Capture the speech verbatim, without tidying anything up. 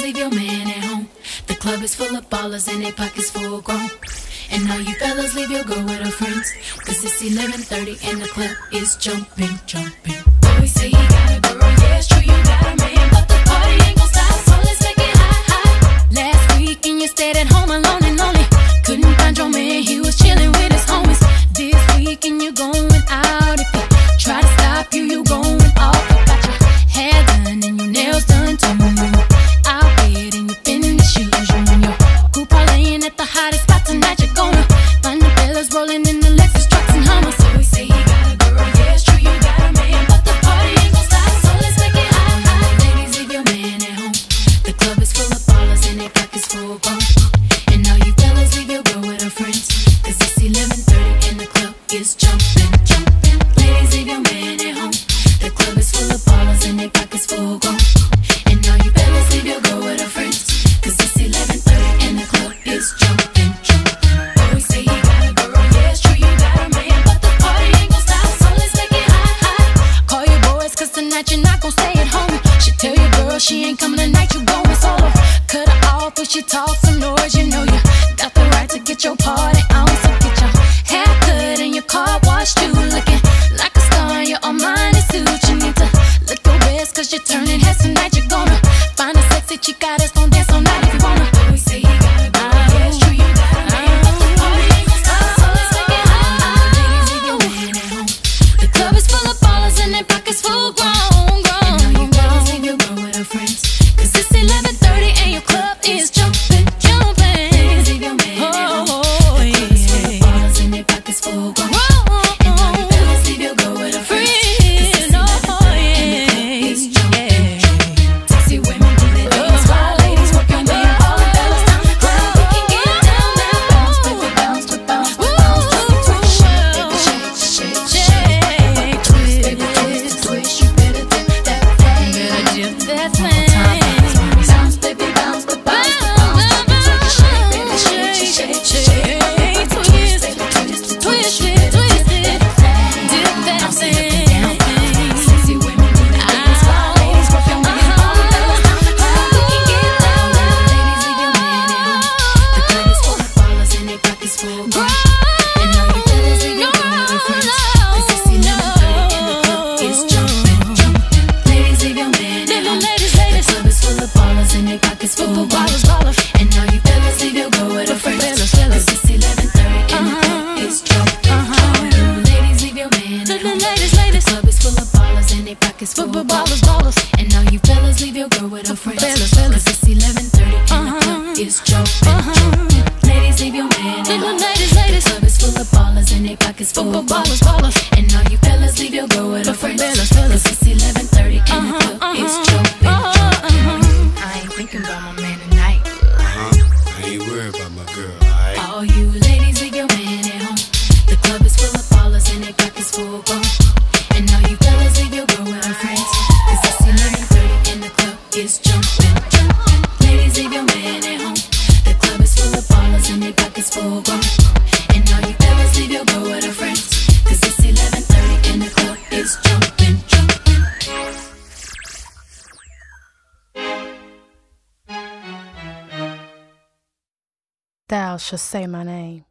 leave your man at home. The club is full of ballers and their pockets full grown. And all you fellas leave your girl with her friends, cause it's eleven thirty and the club is jumping, jumping. Boys say he got a girl, yeah it's true you got a man, but the party ain't gon' stop, so let's make it hot, hot. Last weekend you stayed at home alone and lonely. Couldn't find your man, he was chilling with his homies. This weekend you going out. If he try to stop you, you going off. You got your hair done and your nails done too. Out bed and you finna the shoes. You and your crew parlaying at the hottest spot tonight. You're gonna find the fellas rolling in the Lexus trucks and Hummers. So we say he got a girl, yeah it's true you got a man, but the party ain't gon' stop, so let's make it hot, hot. Ladies, leave your man at home. The club is full of ballers and their pockets full grown. And all you fellas leave your girl with her friends, cause it's eleven thirty and the club is jumping, jumping. Ladies, leave your man at home. The club is full of ballers and their pockets full grown. And all you fellas leave your girl with her friends, cause it's eleven thirty and the club is jumping, jumping. Boys say he got a girl, yeah it's true you got a man, but the party ain't gon' stop, so let's make it hot, hot. Call your boys cause tonight you're not gon' stay at home. She tell your girl she ain't coming tonight, you going solo. Cut her off if she talks some noise, you know you got the right to get your party on. So get your hair cut and your car washed too, looking like a star in your Armani suit. You need to look your best cause you're turning heads tonight. You're gonna find a sexy chica that's gon' dance all night if you wanna. We say he got a girl, yeah it's true you got a man, but the party ain't gon' stop, so let's make it hot, hot. Ladies, leave your man at home. The club is full of ballers and their pockets full grown, grown. And all you fellas leave your girl with her friends, cause it's eleven thirty and your club is jumping, jumping. Ladies, leave your man at home. The club is full of ballers and their pockets full grown. And all you fellas leave your girl with her friends, cause it's eleven thirty and the club is jumping, jumping. Sexy women do their things while ladies work your man. All the fellas down the club, we can get down now. Bounce, baby, bounce, bounce, bounce, bounce. Twist, shake, baby, shake, shake, shake. Twist, baby, twist, twist. You better dip that thing. Better dip that thing. Bounce, baby, bounce, bounce, bounce. Shake, baby, shake, shake, shake. Twist, baby, twist, twist, twist, dip that thing. Sexy women do their things while ladies work your man. All the fellas down the club, we can get down now. Ladies, leave your man at home. The club is full of ballers and their pockets full grown. And all you fellas leave your girl with her friends, cause it's eleven thirty and the club is jumping, jumping. Ladies, leave your man at home. The club is full of ballers and their pockets full grown. And all you fellas leave your girl with her friends, cause it's eleven thirty and the club is jumping, jumping. Ladies, leave your man at home. The club is full of ballers and their pockets full grown. And all you fellas leave your girl with her friends, cause it's eleven thirty and the club is jumping, jumping. Ladies, leave your man at home. The club is full of ballers and their pockets full grown. And all you fellas leave your girl with her friends, cause it's eleven thirty and the club is jumping, jumping. I ain't thinking about my man tonight. Uh-huh. I ain't worried about my girl, alright? All you ladies leave your man at home. The club is full of ballers and their pockets full grown. And all you fellas leave your girl with her friends, cause it's eleven thirty and the club is jumping, jumping. Ladies, leave your man at home. The club is full of ballers and their pockets full grown. And all you fellas leave your girl with her friends, cause it's eleven thirty and the club is jumping, jumping. Thou shalt say my name.